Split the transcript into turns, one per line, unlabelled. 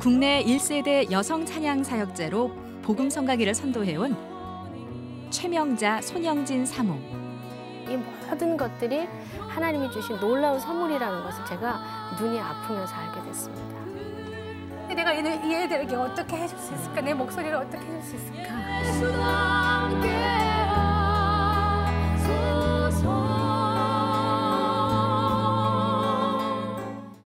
국내 1세대 여성 찬양 사역자로 복음 성가기를 선도해온 최명자 손영진 사모.
이 모든 것들이 하나님이 주신 놀라운 선물이라는 것을 제가 눈이 아프면서 알게 됐습니다.
내가 이 애들에게 어떻게 해줄 수 있을까? 내 목소리를 어떻게 해줄 수 있을까?